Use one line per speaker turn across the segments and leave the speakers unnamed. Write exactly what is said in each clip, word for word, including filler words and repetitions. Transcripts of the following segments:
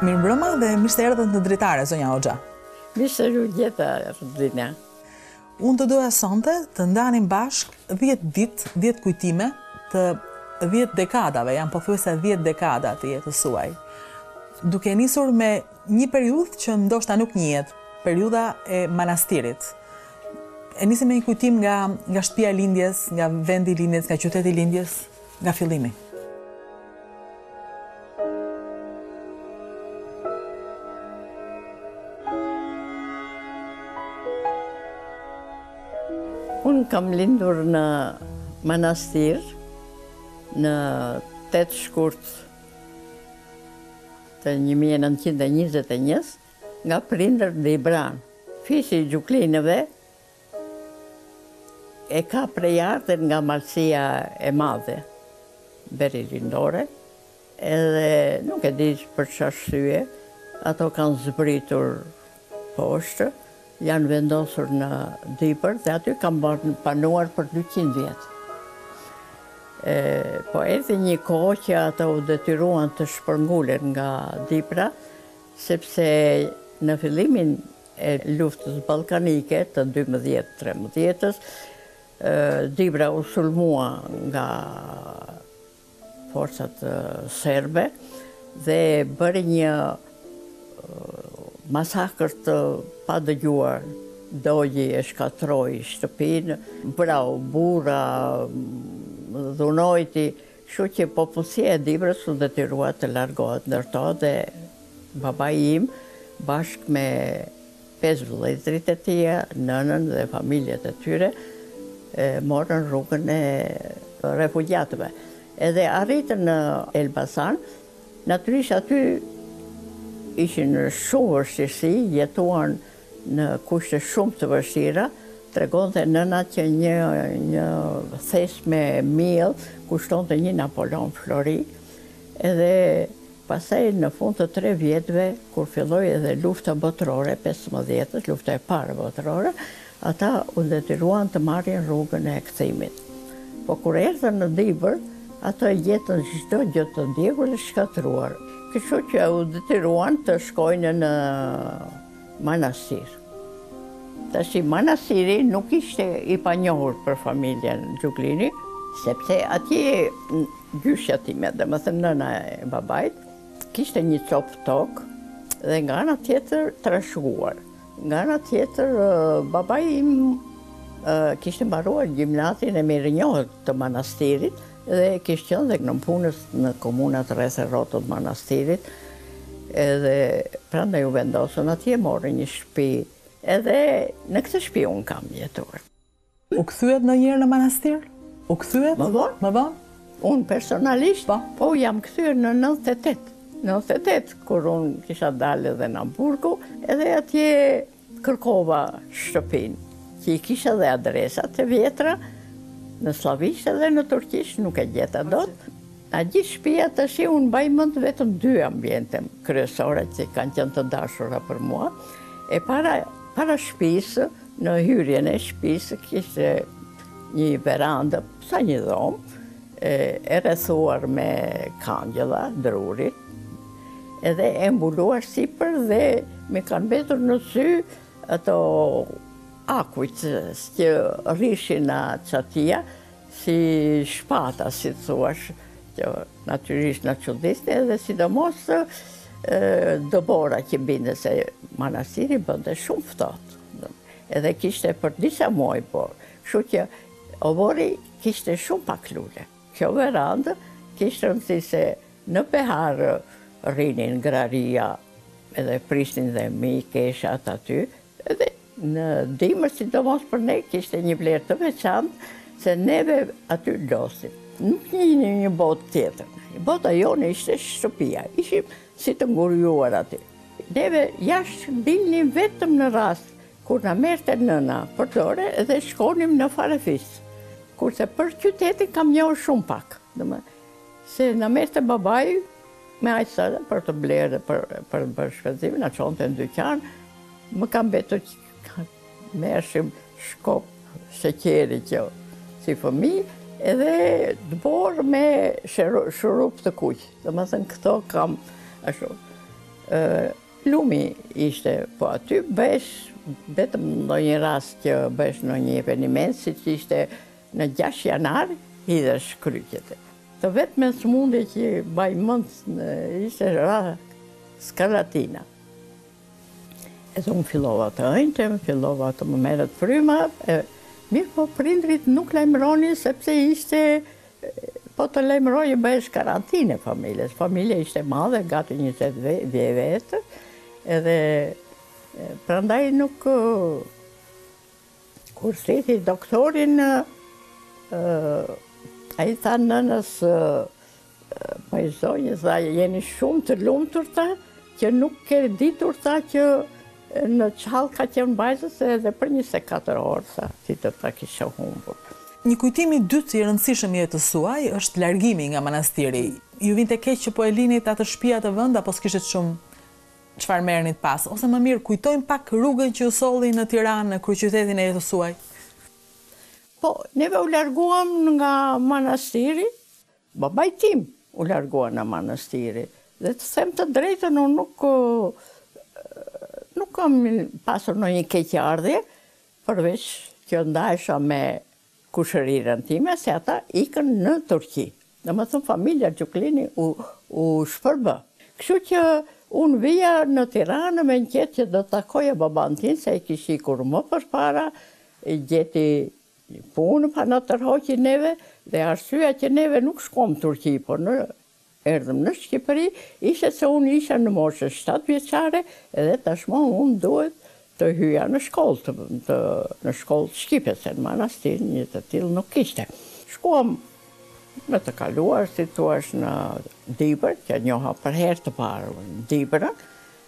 Mirëmbrëma dhe mirë se erdhët në Dritare, zonja Hoxha.
Mirë se ju gjeta, Rudina.
Unë të doja sonte të ndanim bashkë dhjetë ditë, dhjetë kujtime të dhjetë dekadave, janë pothuajse dhjetë dekada të jetës suaj. Duke nisur me një periudhë që ndoshta nuk njihet, periudha e manastirit. E nisim me një kujtim nga nga shtëpia e lindjes, nga vendi i lindjes, nga qyteti i lindjes, nga fillimi.
Unë kam lindur në manastir, në tetë shkurt të një mijë e nëntëqind e njëzet e një, nga prindër Libran. Fisi i gjuklinëve e ka prej ardhen nga Malësia e Madhe, beri lindore, edhe nuk e di për çfarë arsye, ato kanë zbritur poshtë, janë vendosur në Dipër dhe aty kam panuar për dyqind vjetë. E, po erdhi një kohë që ato u detyruan të shpërngullen nga Dipra, sepse në fillimin e luftës ballkanike të dymbëdhjetë tridhjetës, Dipra u sulmua nga forcat serbe dhe bëri një masakër të pa dëgjuar. Dogji e shkatroi shtëpinë, vrau burra, dhunojti, kështu që popullsia e Diprës u detyrua të largohet ndërto dhe babai im bashkë me pesë vëllezërit e tij, nënën dhe familjet e tyre, e, morën rrugën e refugjatëve. Edhe arritën në Elbasan, natyrisht aty ishin shumë vështirësi, jetuan në kushte shumë të vështira. Tregonte nëna që një, një thes me miell kushtonte një Napoleon Flori, edhe pastaj në fund të tre vjetëve, kur filloi edhe lufta botërore, pesëmbëdhjetës, lufta e parë botërore, ata u detyruan të marrin rrugën e kthimit. Po kur erdhën në Dibër, ato gjetën çdo gjë të ndjekur dhe shkatruar. Kështu që u detyruan të shkojnë në manastir. Tash manastiri nuk ishte i panjohur për familjen Gjuklini, sepse atje gjyshja time, domethënë nëna e babait, kishte një copë tokë dhe nga ana tjetër trashëguar. Nga ana tjetër babai im kishte mbaruar gjimnazin e mirënjohur të manastirit dhe kishte qenë dhe në punës në komunat rreth e rrotut manastirit, edhe prandaj u vendosën atje, morën një shtëpi, edhe në këtë shtëpi unë kam jetuar.
U kthyet ndonjëherë në manastir? U kthyet?
Më vonë?
Më vonë?
Unë personalisht, po, po jam kthyer në nëntëdhjetë e tetë. nëntëdhjetë e tetë, kur unë kisha dalë edhe në Hamburgu, edhe atje kërkova shtëpinë, që i kisha dhe adresat e vjetra, në slavisht edhe në turqisht, nuk e gjeta dot. A gjithë shtëpia tash unë mbaj mend vetëm dy ambiente kryesore që kanë qenë të dashura për mua. E para, para shtëpisë, në hyrjen e shtëpisë, kishte një verandë, sa një dhomë, e, e rrethuar me kangjella, drurit, edhe e mbuluar sipër dhe me kanë mbetur në sy ato akujt që rrishin çatia, si shpata, si thuash, që natyrisht në çuditste, edhe sidomos dëbora që binte se manastiri bënte shumë ftohtë. Edhe kishte për disa muaj, po. Kështu që ovori kishte shumë pak lule. Kjo verandë kishte rëndësi se në behar rrinin graria, edhe prisnin dhe mi keshat aty, edhe në dimër, sidomos për ne, kishte një vlerë të veçantë, se neve aty losim. Nuk një një botë tjetër. Bota jone ishte shtëpia, ishim si të ngurjuar aty. Neve jashtë dilnim vetëm në rast, kur na merrte nëna për dore, edhe shkonim në Farefis. Kurse për qytetin kam njohur shumë pak. Se na merrte babai me aq për të blerë, për, për, për shpenzim, na çonte në dyqan, më kam mbetur merrshim shkop sheqeri që si fëmijë, edhe dëbor me shurup të kuq. Domethënë këto kam ashtu. Lumi ishte po aty, besh, vetëm në një rast që besh në një eveniment, si që ishte në gjashtë janar, hidhesh kryqet. Të vetë me smundje që baj mënd ishte ra skalatina. Edhe unë fillova të ënjtem, fillova të më merret fryma, e, mirë po prindrit nuk lajmëroni sepse ishte, po të lajmërojë bëhesh karantinë familjes. Familja ishte madhe, gati njëzet vjetë, edhe prandaj nuk, kur seti doktorin, a i tha nënës, më i zonjës, tha, jeni shumë të lumtur ta, që nuk ke ditur ta që në qallë ka qenë bajzës edhe për njëzet e katër orë, sa, si të ta kisha humbur.
Një kujtimi dytë i rëndësishëm jetës suaj është largimi nga manastiri. Ju vinte keq që po e linit atë shtëpi atë vend apo s'kishit shumë çfarë merrnit pas? Ose më mirë kujtojmë pak rrugën që u solli në Tiranë, në kryeqytetin e jetës suaj.
Po, neve u larguam nga manastiri, babai tim u largua nga manastiri. Dhe të them të drejtën, unë nuk, nuk kam pasur në një keqardhje, përveç që ndajsha me kushërirën time, se ata ikën në Turqi. Dhe më thëmë, familja Gjuklini u, u shpërbë. Kështu që unë vija në Tiranë me nqetë që do të takoja baban tim, se i kish ikur më përpara, i gjeti punë pa në tërhoqi neve, dhe arsyeja që neve nuk shkom Turqi, por në erdhëm në Shqipëri, ishte se unë isha në moshë shtatë vjeçare, edhe tashmë unë duhet të hyja në shkollë, të, të, në shkollë Shqipe, se në manastir një të tillë nuk ishte. Shkuam me të kaluar, si thuash, në Dibër, që njoha për herë të parë në Dibërën,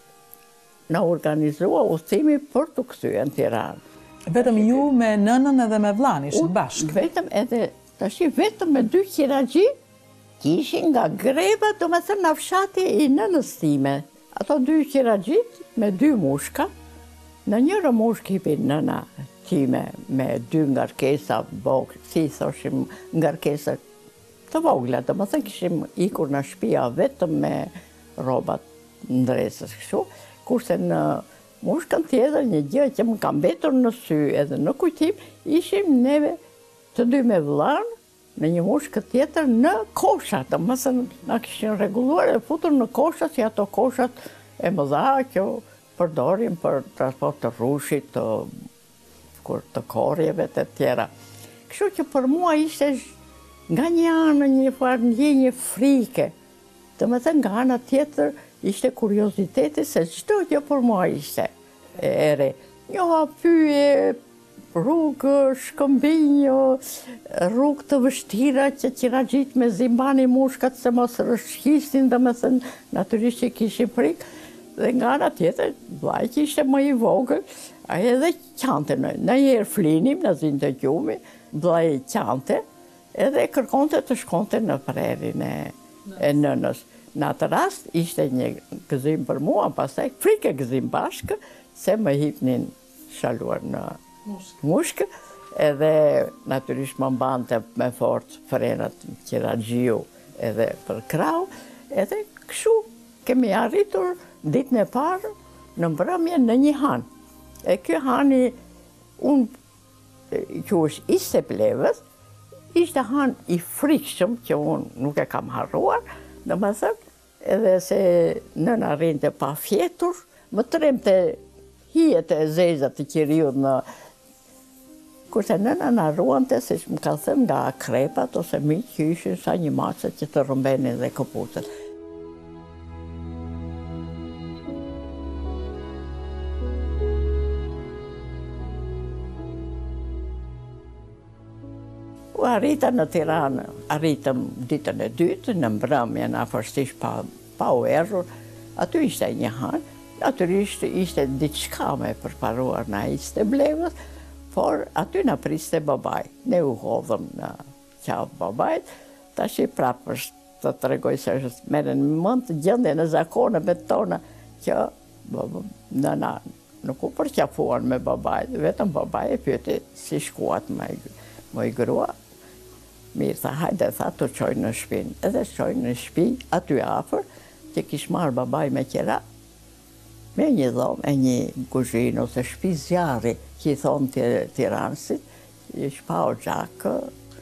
na organizua udhëtimi për të kthyer në Tiranë.
Vetëm ju me nënën edhe me vllain ishin bashkë?
Vetëm edhe, tash vetëm me dy qiraxhi, kishin nga greba, do me thënë, në fshati i nënës time. Ato dy qiraxhit me dy mushka, në njërë mushkë hipin nëna time me dy ngarkesa, bokë, si thoshim ngarkesa të vogla, do me thënë kishim ikur në shtëpia vetëm me robat ndresës kështu, kurse në mushkën tjetër një gjë që më ka mbetur në sy edhe në kujtim, ishim neve të dy me vllain në një mushkë tjetër në kosha, do me thënë na kishin rregulluar e futur në kosha, si ato koshat e mëdha që përdorim për transport të rrushit, të, kur të korrjeve të tjera. Kështu që për mua ishte nga një anë një farë ndjenje frike. Do me thënë nga ana tjetër ishte kurioziteti se çdo gjë për mua ishte e re. Njoha pyje, rrugë, shkëmbinjo, rrugë të vështira që qiraxhit me zimbani mushkat se mos rëshqistin, do me thënë natyrisht që kishin frikë. Dhe nga ana tjetër, vllai që ishte më i vogël, ai edhe qante në, në njerë flinim, në zinte gjumi, vllai qante, edhe kërkonte të shkonte në prerin e, e nënës. Në atë rast ishte një gëzim për mua, pastaj frikë gëzim bashkë, se më hipnin shaluar në mushkë, edhe natyrisht më mbante me fort frenat qiraxhiu edhe për krau, edhe kështu kemi arritur ditën e parë në mbrëmje në një han. E ky hani, unë që është ishte plevës, ishte han i frikshëm që unë nuk e kam harruar, do me thënë, edhe se nëna rinte pa fjetur, më tremte hijet e zeza të qiriut në... Kurse nëna na ruante, si që më ka thënë, nga krepat ose miq që ishin sa një mace që të rrëmbenin dhe këputët. U arrita në Tiranë, arritëm ditën e dytë, në mbrëmje, na fërstisht pa, pa u errur. Aty ishte një han, natyrisht ishte diçka me përparuar na ishte blevës, por aty na priste babai. Ne u hodhëm në qafë babait, tash i prapë është të tregoj se është merren mend të gjendjen e zakoneve tona që nëna nuk u përqafuan me babait, vetëm babai e pyeti si shkuat me më i grua. Mirë, tha, hajde, tha, të qojnë në shpinë. Edhe qojnë në shpi, aty afër, që kish marrë babaj me qera, me një dhomë, e një kuzhinë ose shtëpi zjarri, që i thonë të Tiranësit, i shpa o gjakë,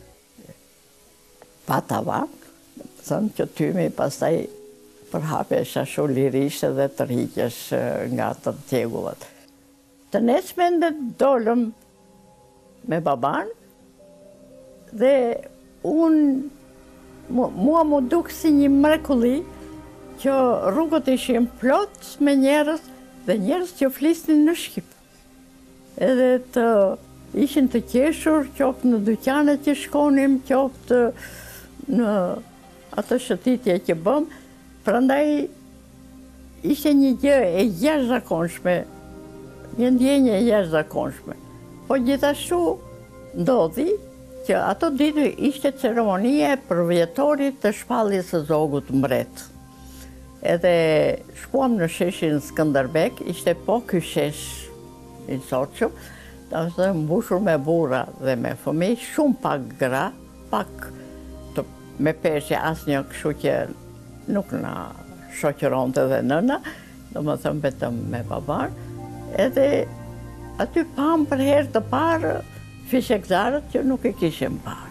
pa tavan, thënë që tymi pastaj përhape shashu lirisht dhe të rrikesh nga të tjegullat. Të nesmen dhe dolëm me baban dhe unë, mua mu dukë si një mrekulli që rrugët ishin plot me njerës dhe njerës që flisnin në Shqip. Edhe të ishin të qeshur, qoftë në dyqanet që shkonim, qoftë në atë shëtitje që bëm, prandaj ishte një gjë e jashtëzakonshme, një ndjenje e jashtëzakonshme. Po gjithashtu ndodhi që ato ditë ishte ceremonie për vjetorit të shpalljes së zogut mbret. Edhe shkuam në sheshin Skënderbek, ishte po ky shesh i Soçum, ta më thënë mbushur me burra dhe me fëmijë, shumë pak gra, pak të, me peshje asnjë kështu që nuk na shoqëronte dhe nëna, do më thëmë vetëm me babar, edhe aty pam për herë të parë fishekzarët që nuk e kishim parë.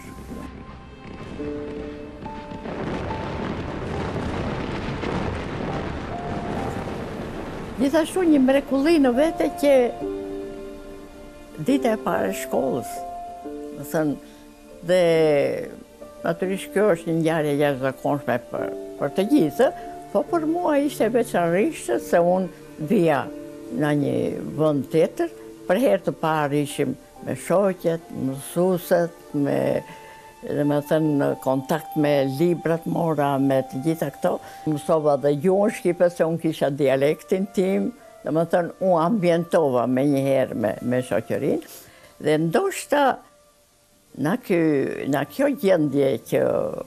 Gjithashtu një mrekulli në vete që dita e parë e shkollës, më thënë, dhe natyrisht kjo është një ngjarje jashtëzakonshme për, për të gjithë, po për mua ishte veçanërisht se unë vija në një vend tjetër, për herë të parë ishim me shoqet, mësueset, me, dhe me thënë, në kontakt me librat mora, me të gjitha këto. Mësova dhe gjuhën shqipe se unë kisha dialektin tim, dhe me thënë, unë ambientova me njëherë me, me shoqërinë. Dhe ndoshta në, kjo, në kjo gjendje që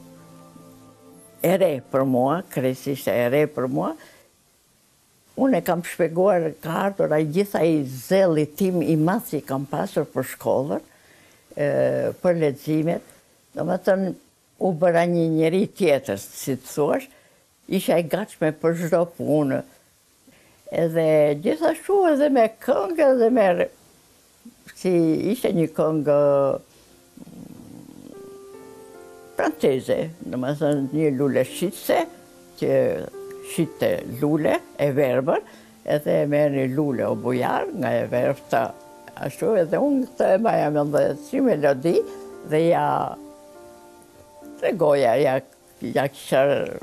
e re për mua, kryesisht e re për mua, unë e kam shpeguar, ka ardhur ai gjitha i zelli tim i madh që kam pasur për shkollën, e, për leximet. Domethënë, u bëra një njeri tjetër, si të thuash, isha e gatshme për çdo punë. Edhe gjithashtu edhe me këngë, edhe me si ishte një këngë franceze, domethënë një lule shqitse, që shite lule e verbër, edhe merë një lule o bujar nga e verbëta ashtu, edhe unë këtë e maja me dhe si melodi, dhe ja tregoja, ja, ja kisha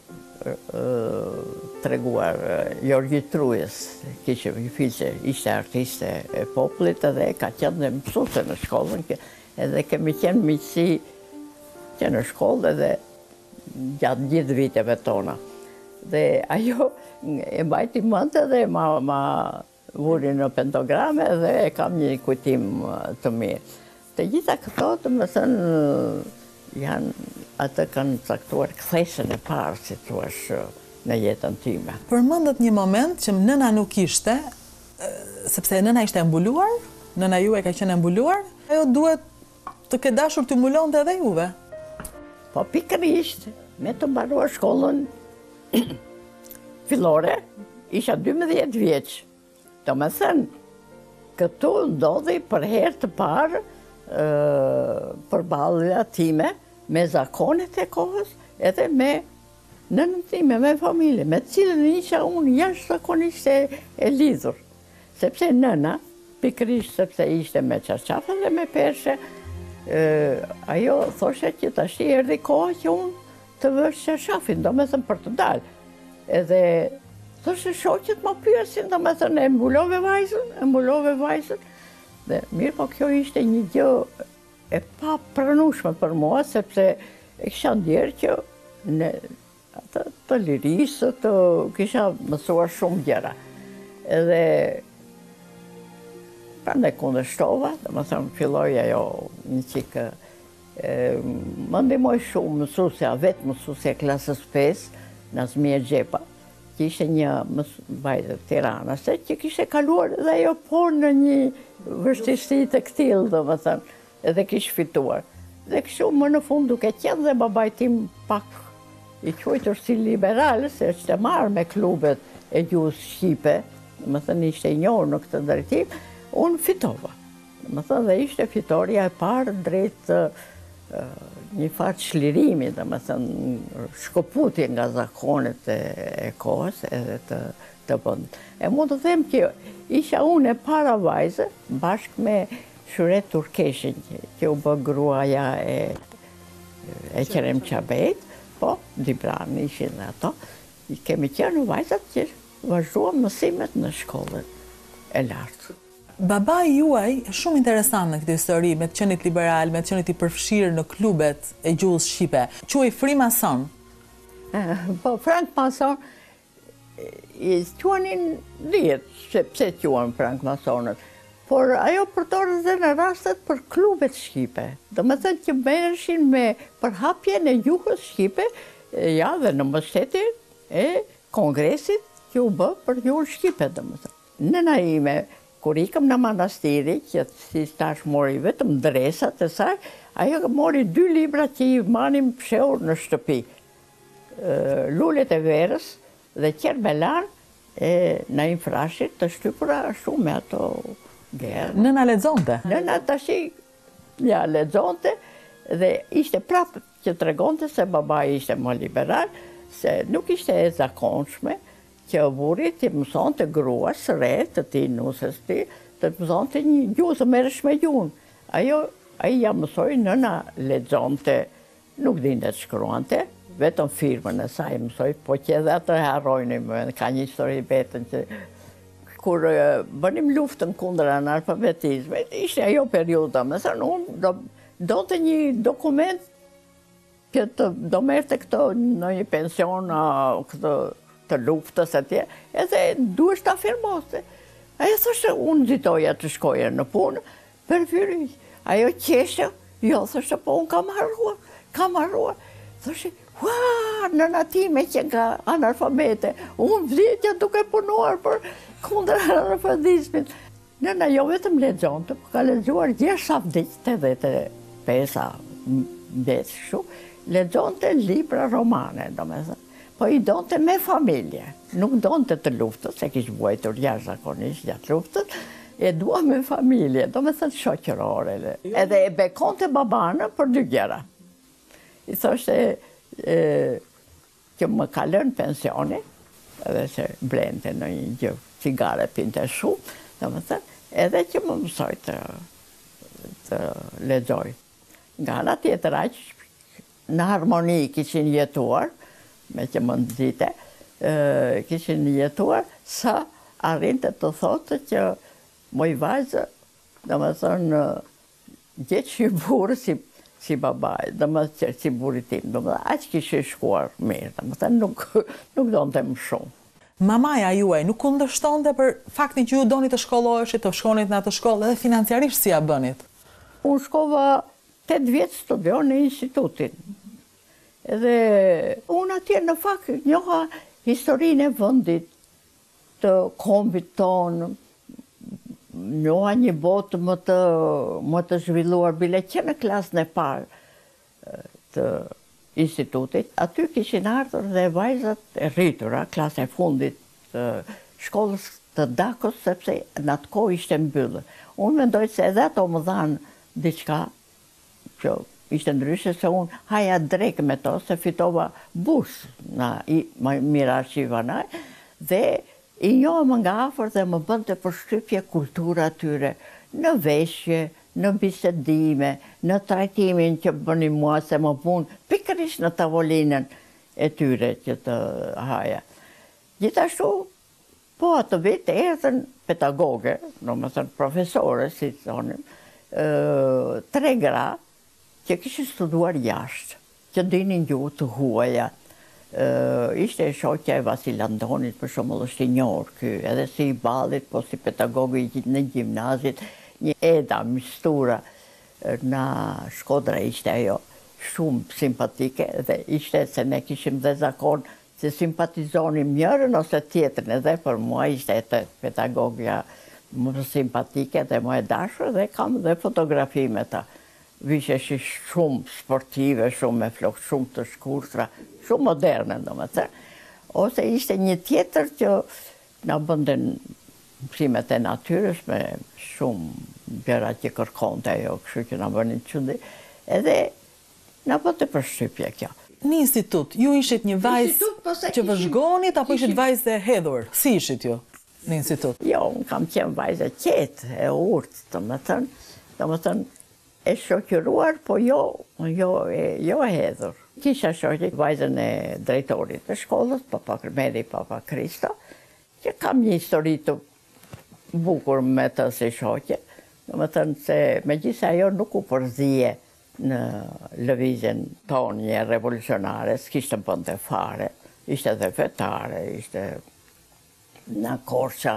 treguar Jorgji Trujës, kishe një filë ishte artiste e popullit, edhe ka qenë dhe mësuse në shkollën, edhe kemi qenë miqësi që në shkollë edhe gjatë gjithë viteve tona. Dhe ajo e mbajti mendë dhe ma, ma vuri në pentograme dhe e kam një kujtim të mirë. Të gjitha këto të më thënë janë, atë kanë caktuar kthesën e parë, si thua, në jetën time.
Përmendet një moment që nëna nuk ishte, sepse nëna ishte mbuluar, nëna ju e ka qenë mbuluar, ajo duhet të ke dashur të mbulonte edhe juve.
Po pikërisht, me të mbaruar shkollën fillore, isha dymbëdhjetë vjeç. Do me thënë, këtu ndodhi për herë të parë përballja time me zakonet e kohës, edhe me nënën time, me familje, me cilën isha unë jashtëzakonisht e, e lidhur. Sepse nëna, pikërisht sepse ishte me çarçafe dhe me peshe, ajo thoshe që tash erdhi koha që unë të vësh çarçafin, do me thënë për të dalë. Edhe thoshe shoqet më pyesin, do me thënë, e mbulove vajzën, e mbulove vajzën. Dhe mirë, po kjo ishte një gjë e pa pranueshme për mua, sepse e kisha ndjerë që në atë të lirisë, të kisha mësuar shumë gjëra. Edhe prandaj kundërshtova, do me thënë, filloi ajo një çikë. Më ndihmoi shumë mësuesja, vetë mësuesja klasës pesë, Nazmia Xhepa, që ishte një vajzë tiranase, që kishte kaluar dhe ajo po në një vështirësi të këtill, domethënë, edhe kishte fituar. Dhe kështu më në fund duke qenë dhe babai tim pak i quajtur si liberal, se është e marrë me klubet e gjuhës shqipe, më thënë ishte i njohur në këtë drejtim, unë fitova. Më thënë dhe ishte fitoria e parë drejt uh, një farë çlirimi, dhe më thënë shkoputje nga zakonet e, e kohës edhe të, të bënd. E mund të them që isha unë e para vajzë, bashkë me Shuret Turkeshin, që, që u bë gruaja e, e Kerem Qabejt, po, Dibran ishin dhe ato. I kemi qenë vajzat që vazhduam mësimet në shkollën e lartë.
Baba juaj është shumë interesant në këtë histori, me të qenit liberal, me të qenit i përfshirë në klubet e gjuhës shqipe. Quaj Freemason.
Po, Frank Mason, i quanin dhjetë, se pse quan Frank Masonët. Por ajo përdorën dhe në rastet për klubet shqipe. Do me thënë që merreshin me përhapjen e gjuhës shqipe, ja dhe në mbështetje e kongresit që u bë për gjuhën shqipe, do me thënë. Nëna ime, kur ikëm në manastiri, që si tash mori vetëm dresat e saj, ajo mori dy libra që i manim psheur në shtëpi. Lulet e verës dhe Qerbelan e na infrashit të shtypura shumë me ato gerë.
Nëna lexonte?
Nëna tashi, ja, lexonte dhe ishte prapë që tregonte se baba ishte më liberal, se nuk ishte e zakonshme që burri të mësonte gruas së re të ti, nusës ti, të mësonte një gjuhë, të merresh me gjuhën. Ajo, ai ja mësoi, nëna lexonte, nuk dinte të shkruante, vetëm firmën e saj mësoi, po që edhe atë harrojnim, ka një histori vetën që kur bënim luftën kundër analfabetizmit, ishte ajo periudha, me thënë unë do, do të një dokument që të, do merte këto në një pension këto, të luftës atje, edhe duhesh ta firmoste. Ajo thoshte, unë nxitoja të shkoja në punë, për fyri, ajo qeshte, jo, thoshte, po unë kam harruar, kam harruar. Thoshte, ua, nëna time që nga analfabete, unë vditja duke punuar për kundër analfabetizmit. Nëna jo vetëm lexonte, po ka lexuar gjashta vdiq, tetëdhjetë e pesa vdiq kështu, lexonte libra romane, domethënë. Po i donte me familje, nuk donte të luftës, se kishte vuajtur jashtëzakonisht gjatë luftës, e dua me familje, domethënë shoqërore. Edhe e bekonte babanë për dy gjëra. I thoshte e, që më ka lënë pensioni, edhe se blente në një gjë, cigare pinte shumë, domethënë, edhe që më mësoj të, të lexoj. Nga ana tjetër aq në harmoni kishin jetuar, me që më nëzite, kishin jetuar, sa arrinte të thotë që moj vajzë, dhe më thënë, gjetë që burë si, si babaj, dhe më thënë si burë tim, dhe më thënë, aqë kishin shkuar mirë, dhe më thënë, nuk, nuk donë të më shumë.
Mamaja juaj nuk kundërshtonte për faktin që ju doni të shkolloheshit, të shkonit në atë shkollë, edhe financiarisht si ja bënit?
Unë shkova tetë vjetë studion në institutin. Edhe unë atje në fakt njoha historinë e vendit, të kombit tonë, njoha një botë më të, më të zhvilluar, bile që në klasën e parë të institutit. Aty kishin ardhur dhe vajzat e rritura, klasë e fundit të shkollës të Dakos, sepse në atë kohë ishte mbyllë. Unë mendoj se edhe ato më dhanë diçka që ishte ndryshe, se unë haja drejk me to, se fitova burs në Mirash Ivanaj, dhe i njohë më nga afër dhe më bënte përshtypje kultura atyre, në veshje, në bisedime, në trajtimin që bëni mua se më punë, pikërisht në tavolinën e tyre që të haja. Gjithashtu, po atë vit erdhën pedagoge, do të thënë profesore, si thonim, tre gra, që kishin studuar jashtë, që dinin gjuhë të huaja. Ishte shoqja e Vasil Andonit, për shembull, është i njohur ky, edhe si i ballit, po si pedagogu në gjimnazit, një Eda Mistura në Shkodra ishte ajo, shumë simpatike, dhe ishte se ne kishim dhe zakon se simpatizonim njërën ose tjetrin, edhe për mua ishte e pedagogja më simpatike dhe më e dashur, dhe kam dhe fotografi me ta. Visheshi shumë sportive, shumë me flokë, shumë të shkurtra, shumë moderne, do më thërë. Ose ishte një tjetër që na bënden mësimet e natyrës me shumë gjëra që kërkonte ajo, kështu që na bënin çudi. Edhe na bëte përshtypje kjo.
Në institut, ju ishit një vajzë që vëzhgonit apo ishit vajzë e hedhur? Si ishit ju në institut?
Jo, unë kam qenë vajzë e qetë, e urtë, të më thënë, të më thënë, e shoqëruar, po jo, jo, jo e hedhur. Kisha shoqë vajzën e drejtorit të shkollës, papa Meri, papa Kristo, që kam një histori të bukur me të si shoqë. Do më thënë se me gjithë ajo nuk u përzije në lëvizjen tonë një revolucionare, s'kishtë në bënde fare, ishte dhe vetare, ishte në Korça.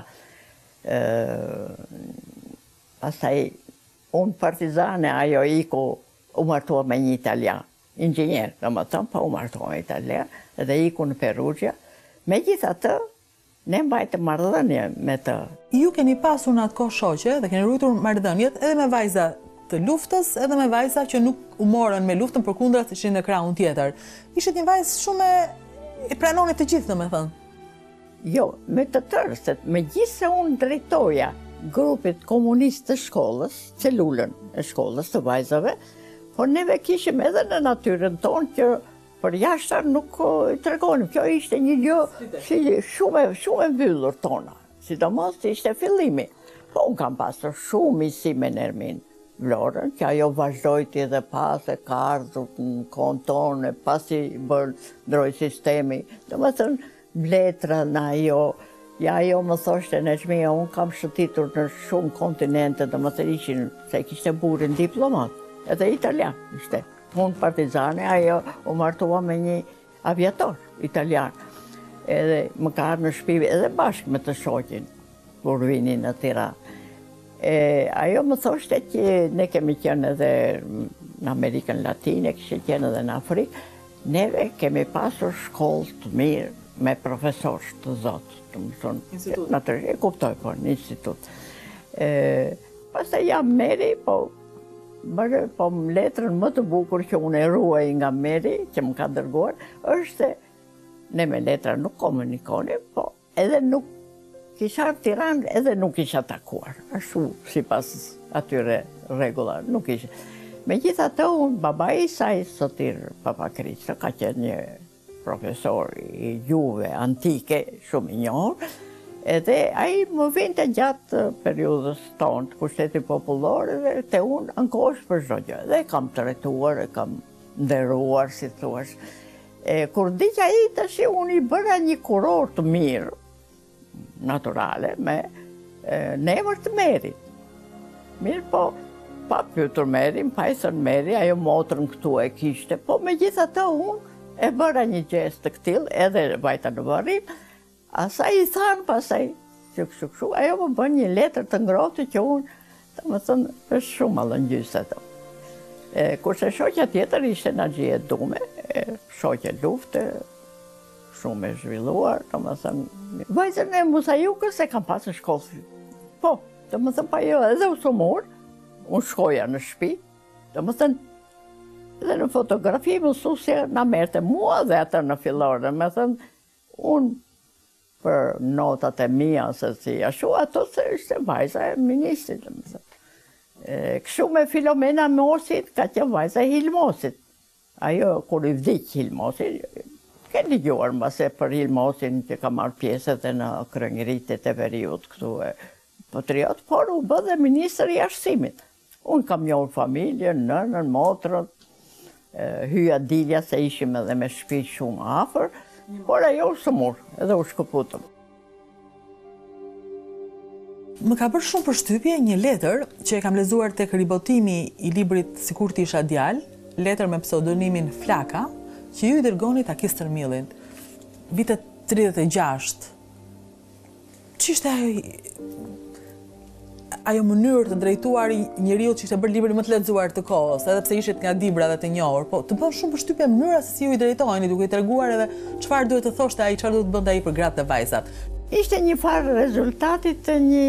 Pastaj, unë partizane, ajo iku u martua me një italian, inxhinier, do më thënë, pa u martua me italian, edhe iku në Perugia. Me gjitha të, ne mbajtë marrëdhënie me të.
Ju keni pasur në atë kohë shoqe dhe keni rritur marrëdhëniet edhe me vajza të luftës, edhe me vajza që nuk u morën me luftën, përkundër se ishin në krahun tjetër. Ishit një vajzë shumë e pranonit të gjithë, domethënë.
Jo, me të tërë, se me gjithë se unë drejtoja grupit komunist të shkollës, celulën e shkollës të vajzave, por neve kishim edhe në natyrën tonë që për jashta nuk i tregonim. Kjo ishte një gjë si shumë shumë e mbyllur tona, sidomos ishte fillimi. Po unë kam pasur shumë isi me Nermin Vlorën, që ajo vazhdojti edhe pas e ka ardhur në kontone, pasi bërë ndroj sistemi. Do më thënë, bletra në ajo, ja ajo më thoshte në çmija, unë kam shëtitur në shumë kontinente, do më thënë ishin, se kishte burin diplomat, edhe italian ishte. Unë partizane, ajo u martua me një aviator italian. Edhe më ka ardhur në shtëpi edhe bashkë me të shoqin, kur vini në Tiranë. E, ajo më thoshte që ne kemi qenë edhe në Amerikën Latine, kishte qenë edhe në Afrikë, neve kemi pasur shkollë të mirë me profesorë të zotë, të më thonë, në të e kuptoj, po, në institut. E, pastaj jam Meri, po, bërë, po më letrën më të bukur që unë e ruaj nga Meri, që më ka dërguar, është se ne me letra nuk komunikonim, po edhe nuk kisha në Tiranë edhe nuk isha takuar, ashtu si pas atyre regullar, nuk isha. Me gjitha të unë, baba i saj sotir, papa Kristo, ka qenë një profesor i gjuhëve antike, shumë i njohur, edhe ai më vinte gjatë periudhës tonë të kushtetit popullor dhe te unë ankosh për çdo gjë. Dhe kam trajtuar, e kam nderuar, si thuash. E, kur diqa i tash unë i bëra një kuror të mirë, naturale, me e, në emër të Meri. Mirë po, pa pyetur Meri, pa i thënë Meri, ajo motrën këtu e kishte, po me gjitha të unë e bëra një gest të këtil, edhe vajta në varrim, asaj i thanë pasaj, që kështu kështu, ajo më bën një letër të ngrohtë që unë, të më thënë, është shumë allëngjysë ato. Kurse shoqja tjetër ishte Naxhie Dume, shoqja lufte, shumë e zhvilluar, të më thënë, vajzën e Musajukës e kam pasë në shkollë. Po, të më thënë, pa jo edhe u sumur, unë shkoja në shtëpi, të më thënë, edhe në fotografi më susja na merte mua dhe atë në fillor, dhe më thënë, unë për notat e mia, se si ashtu, ato se ishte vajza e ministrit, dhe më thënë. Kështu me Filomena Mosit, ka qenë vajza e Hilmosit. Ajo, kur i vdiq Hilmosit, keni dëgjuar mbase për Hilmosin që ka marrë pjesë edhe në kryenëritet e veriut këtu e patriot, por u bë dhe ministër i jashtësimit. Unë kam njohur familjen, nënën, motrën, hyja dilja se ishim edhe me shtëpi shumë afër, por ajo u sëmur, edhe u shkëputëm.
Më ka bërë shumë përshtypje një letër që e kam lexuar tek ribotimi i librit Sikur të isha djalë, letër me pseudonimin Flaka, që ju i dërgoni Takis Tërmillin, vitet tridhjetë e gjashtë. Ç'ishte ajo, ajo mënyrë të drejtuar njeriu që ishte bërë librin më të lexuar të kohës, edhe pse ishit nga libra dhe të njohur, po të bën shumë përshtypje mënyra se si ju i drejtoheni, duke i treguar edhe çfarë duhet të thoshte ai, çfarë duhet të bënte ai për gratë dhe vajzat.
Ishte një farë rezultatit të një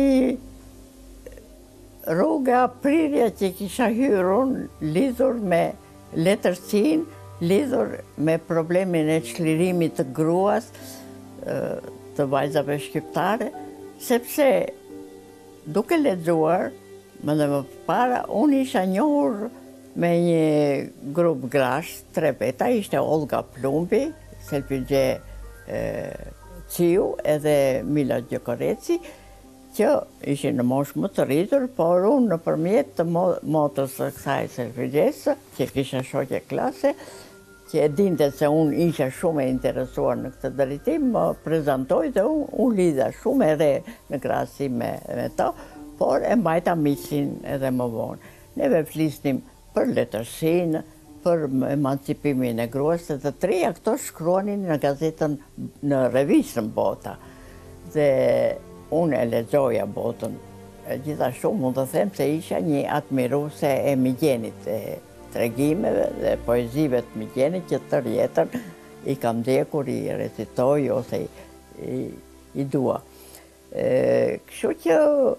rruga prirja që kisha hyrë unë, lidhur me letërsinë, lidhur me problemin e çlirimit të gruas, të vajzave shqiptare, sepse duke lexuar, më dhe më para, unë isha njohur me një grup grash, tre veta, ishte Olga Plumbi, Selpigje Ciu edhe Mila Gjokoreci, që ishin në moshë më të rritur, por unë në përmjet të motës së kësaj Selpigjesë, që kisha shoqe klase, që e dinte se unë isha shumë e interesuar në këtë drejtim, më prezantoj dhe unë unë lidha shumë edhe në krahasim me, me to, por e mbajta miqësinë edhe më vonë. Neve flisnim për letërsinë, për emancipimin e gruas, se të treja këto shkruanin në gazetën, në revistën Bota. Dhe unë e lexoja Botën. Gjithashtu mund të them se isha një admiruese e Migjenit, e tregimeve dhe poezive të Migjenit, që tërë jetën i kam ndjekur, i recitoj ose i, i dua. E, kështu që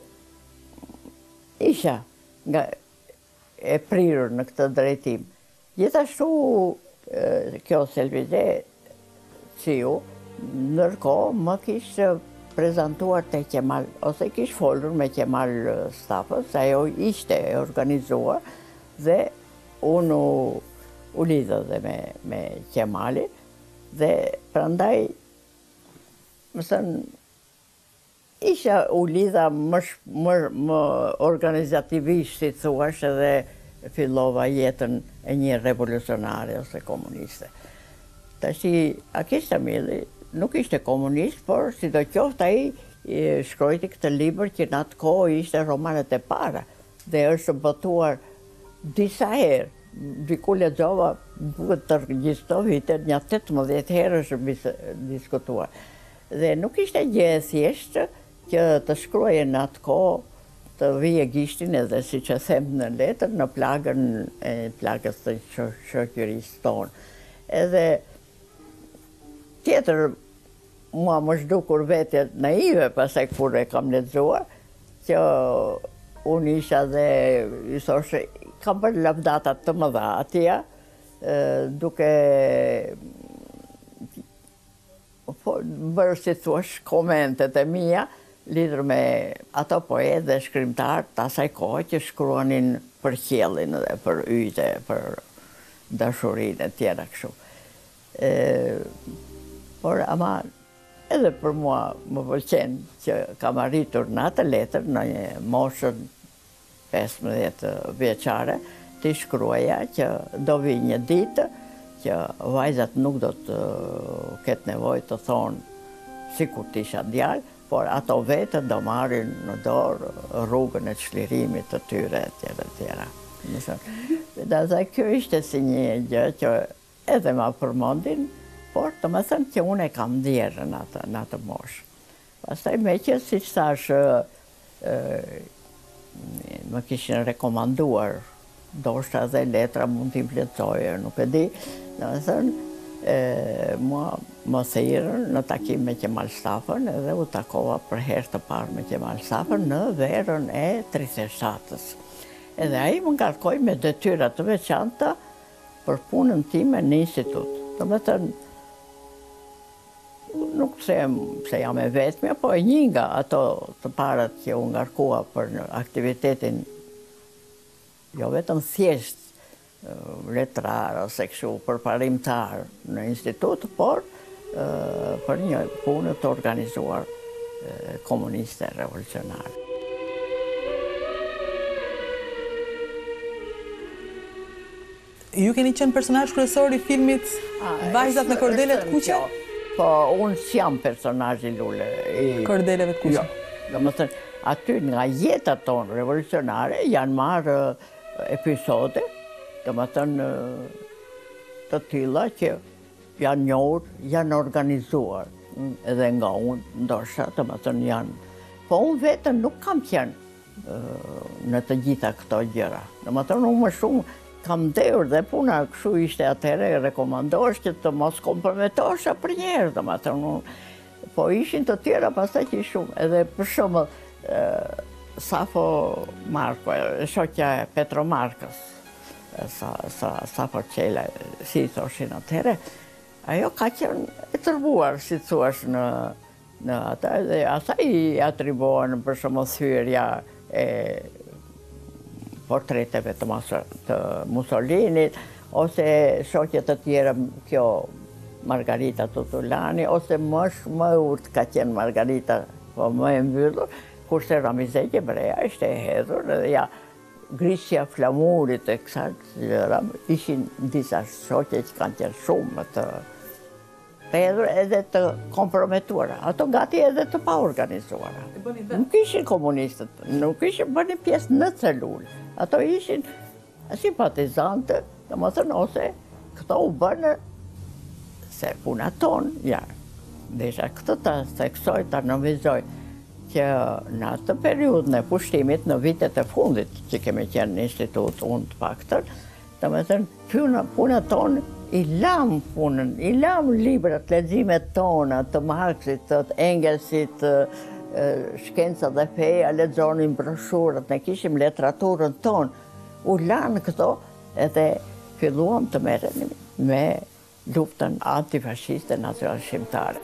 isha nga e prirur në këtë drejtim. Gjithashtu, kjo Selpigje Ciu, ndërkohë më kishte prezantuar te Qemal, ose kish folur me Qemal Stafës, ajo ishte e organizuar, dhe unë u, u lidha dhe me, me Qemalin, dhe prandaj, më thënë, isha u lidha më, më, më organizativisht, si thuash, edhe fillova jetën e një revolucionare ose komuniste. Tashi, Akis Tamili nuk ishte komunist, por si do qoftë ai shkrojti këtë libër që në atë kohë ishte romanet e para dhe është botuar disa herë. Diku lexova, duhet të regjistroj një tetëmbëdhjetë herë është diskutuar. Dhe nuk ishte gjë e thjeshtë që të shkruaje në atë kohë, të vije gishtin edhe, si që them në letër, në plagën e plagës të shoqërisë tonë. Edhe tjetër, mua më zhdukur vete naive, pastaj kur e kam lexuar, që unë isha dhe i thoshe, kam bërë lavdata të mëdha atje, duke bërë, si thuash, komentet e mia, lidhur me ato poetë dhe shkrimtarë të asaj kohë që shkruanin për qiellin dhe për yjtë, për dashurinë e tjera kështu. E, por ama edhe për mua më pëlqen që kam arritur në atë letër, në një moshën pesëmbëdhjetë vjeçare, të shkruaja që do vi një ditë që vajzat nuk do të ketë nevojë të thonë sikur të isha djalë, por ato vetë do marrin në dorë rrugën e çlirimit të tyre, etj, etj. Dhe kjo ishte si një gjë që edhe ma përmendin, por të më thënë që unë e kam ndjerë në atë, në atë moshë. Pastaj me që, si që thash, më kishin rekomanduar, ndoshta dhe letra mund t'i implementoje, nuk e di, në më thënë, mua më thirrën në takim me Qemal Stafën edhe u takova për herë të parë me Qemal Stafën në verën e tridhjetë e shtatës. Edhe ai më ngarkoi me detyra të veçanta për punën time në institut. Do të thënë, nuk them se jam e vetmja, po e një nga ato të parat që u ngarkua për aktivitetin jo vetëm thjesht letrar ose kështu përparimtar në institut, por për një punë të organizuar komuniste revolucionare.
Ju keni qenë personazh kryesor i filmit Vajzat në Kordelet të Kuqe?
Po, unë s'jam personazhi Lule. I
Kordeleve të Kuqe.
Jo, do më thënë, aty nga jeta tonë revolucionare janë marrë episode, do më thënë, të tilla që janë njohur, janë organizuar, edhe nga unë, ndoshta, do më thënë janë. Po unë vetëm nuk kam qenë në të gjitha këto gjëra. Do më thënë, unë më shumë kam ndeur dhe puna kështu ishte atëherë, rekomandohesh që të mos komprometosha për njerë, do më thënë, po ishin të tjera pastaj që shumë, edhe për shembull Safo Marko, shoqja e Petro Markës, sa, sa, Safo Qela, si i thoshin atëherë, ajo ka qenë e tërbuar, si thuash, në, në ata, dhe asa i atribuohen për shumë thyrja e portreteve të, të Mussolinit, ose shoqet të tjera, kjo Margarita Tutulani, ose më më urt ka qenë Margarita, po më e mbyllur, kurse Ramize Gjebrea ishte e hedhur, dhe ja, Grisja Flamurit e kësa gjëra, ishin disa shoqe që kanë qenë shumë të hedhur edhe të komprometuara. Ato gati edhe të pa organizuara. Nuk ishin komunistët, nuk ishin bëni pjesë në celulë. Ato ishin simpatizante, dhe më thënë, ose këto u bënë se puna tonë, ja, desha këtë të theksoj, të analizoj, që në atë periudhën e pushtimit, në vitet e fundit që kemi qenë në institut, unë të paktën, dhe me thënë, puna, puna tonë, i lam punën, i lam librat, leximet tona, të Marxit, të Engelsit, shkenca dhe feja, lexonin broshurat, ne kishim literaturën tonë, u lanë këto, edhe filluam të merremi me luftën antifashiste nacional shqiptare.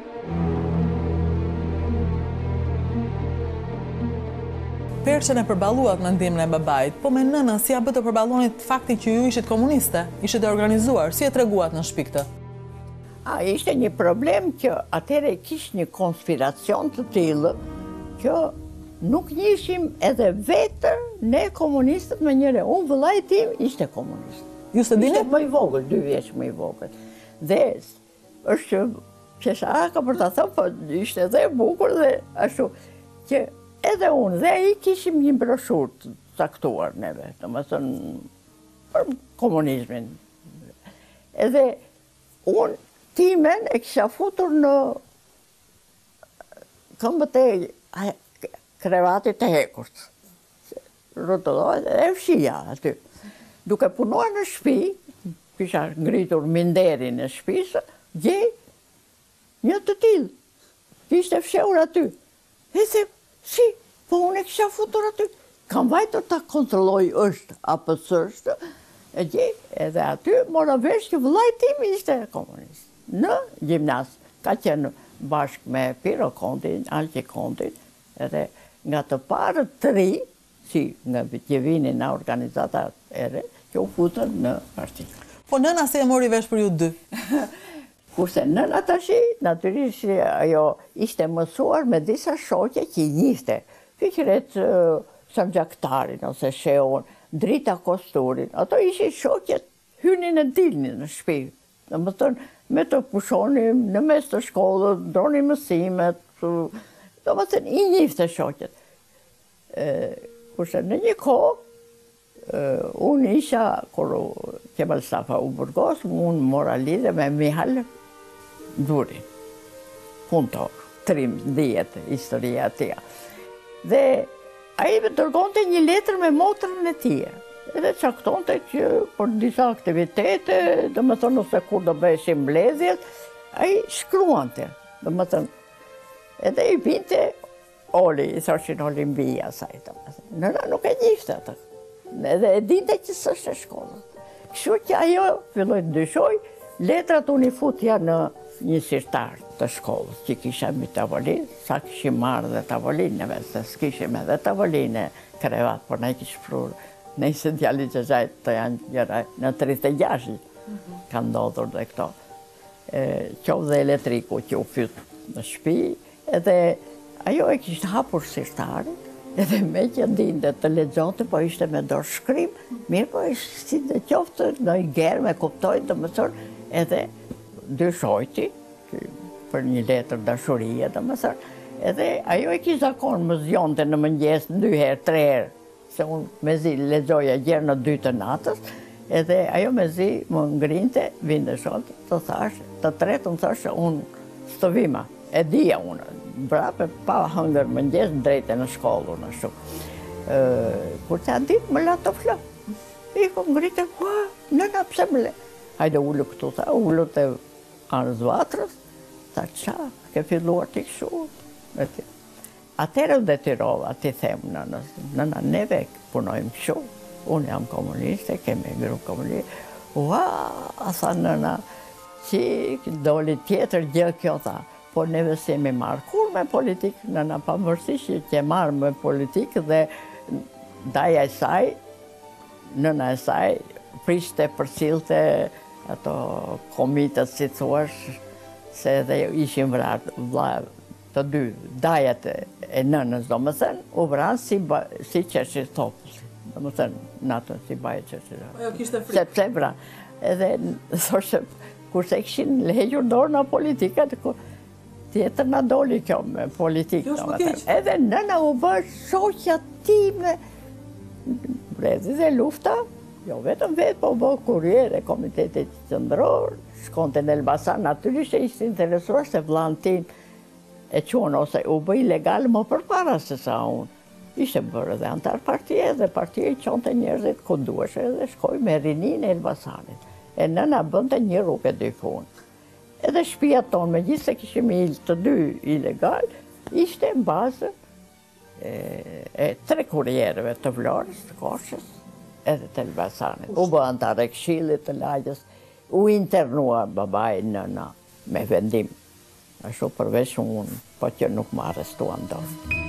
Perçën e përballuat mendimin e babait, po me nënën si ja bë të përballonit faktin që ju ishit komuniste, ishit e organizuar, si e treguat në shtëpi këtë?
A, ishte një problem që atëre kish një konspiracion të tillë që nuk njishim edhe vetë ne komunistët me njëre. Unë vëllai tim ishte komunist.
Ju së dini?
Ishte më i vogël, dy vjeç më i vogël. Dhe është qeshaka për ta thënë, po ishte edhe e bukur dhe ashtu që edhe unë dhe ai kishim një broshur të caktuar neve, të më thënë, për komunizmin. Edhe unë timen e kisha futur në këmbët e krevatit e hekurt. Rrotulloj dhe e fshija aty. Duke punuar në shtëpi, kisha ngritur minderin e shtëpisë, gjej një të tillë. Kishte fshehur aty. E se, si, po unë e kisha futur aty. Kam vajtur ta kontrolloj është apo s'është. E gjej, edhe aty mora vesh që vëllai tim ishte komunist. Në gjimnas, ka qenë bashkë me Piro Kontin, Alqi Kontin, edhe nga të parët të ri, si nga që vinin nga organizata ere, që u futën në parti.
Po nëna se e mori vesh për ju dy?
Kurse nëna tashi, natyrisht ajo ishte mësuar me disa shoqe që i njihte. Fikret Sanxhaktarin ose Sheon, Drita Kosturin. Ato ishin shoqet hynin e dilnin në shtëpi. Domethënë, me të pushonim në mes të shkollës, dronim mësimet, domethënë i njihte shoqet. Kurse në një kohë, unë isha, kur Kemal Stafa u burgos, unë mora lidhe me Mihal Duri, punëtor, trim, dhjetë, historia tia. Dhe a i me dërgonte një letër me motrën e tije. Edhe caktonte që për disa aktivitete, dhe më thënë ose kur do bëheshin mbledhjet, a i shkruante, dhe më thënë. Edhe i binte Oli, i thoshin Olimpia saj, dhe më thënë. Nëna nuk e njifte atë. Edhe e dinte që s'është e shkollës. Kështu që ajo filloi të dyshoj, letrat unë i futja në një sirtar të shkollës, që kisha mbi tavolinë, sa kishim marrë dhe tavolinëve, se s'kishim edhe tavolinë e krevat, por ne kishë prurë. Nëjse djali që gjajtë të janë gjëra në tridhjetë e gjashtë, kanë ndodhur dhe këto. Qovë dhe elektriku që u fytë në shtëpi, edhe ajo e kishtë hapur sirtarin, edhe me që ndinte të lexonte, po ishte me dorë shkrim, mirë po ishte si dhe qoftë në i gerë me kuptojnë të mësor, edhe dyshojti, për një letër dashurie të mësor, edhe ajo e kishtë zakon më zjonte në mëngjes dy herë, tre herë, se unë me zi lexoja gjerë në dy të natës, edhe ajo me zi më ngrinte, vinde shotë, të thash, të tretë më thash, unë stovima, e dija unë, brape pa hëngër mëngjes drejte në shkollë në shumë. Kur që a ditë më la të flë. I kom ngrite, ua, nëna pse më le. Hajde ullu këtu, tha, ullu të anës vatrës, tha qa, ke filluar t'i këshu. Atere u detyrova, ti them nënës, nëna neve punojmë këshu, unë jam komuniste, kemi grup komuniste. Ua, a tha nëna, që doli tjetër gjë kjo, tha, po neve si jemi marrë kur me politikë, nëna pavarësisht që e marrë me politikë dhe daja e saj, nëna e saj, prishte përcillte ato komitët, si thuash, se edhe ishin vrarë vlla të dy, dajat e nënës, do më thënë, u vranë si, si qeshë thopull. Do më thënë, natën si baje qeshë.
Ajo kishte frikë.
Sepse vranë. Edhe, thoshe, kurse kishin legjur dorë në politikat, tjetër në doli kjo me politikë.
Kjo është më keq.
Edhe nëna u bërë shoqja time, brezi dhe lufta, jo vetëm vetë, po bërë kurrier e Komitetit Qendror, shkonte në Elbasan, natyrisht e ishte interesuar se vllain tim e qonë, ose u bë ilegal më përpara se sa unë. Ishte bërë edhe antar partije, dhe partije i qonte njerëzit ku duhesh, edhe shkoj me rinin e Elbasanit. E nëna bënte një rrugë dy punë. Edhe shtëpia tonë, me gjithë se kishim il të dy ilegal, ishte në bazë e, e tre kurrierëve të Vlorës, të Korçës, edhe të Elbasanit. U bë antar e Këshillit të Lagjës, u internua babai nëna me vendim. Ashtu përveç unë, po që nuk më arrestuan dorë.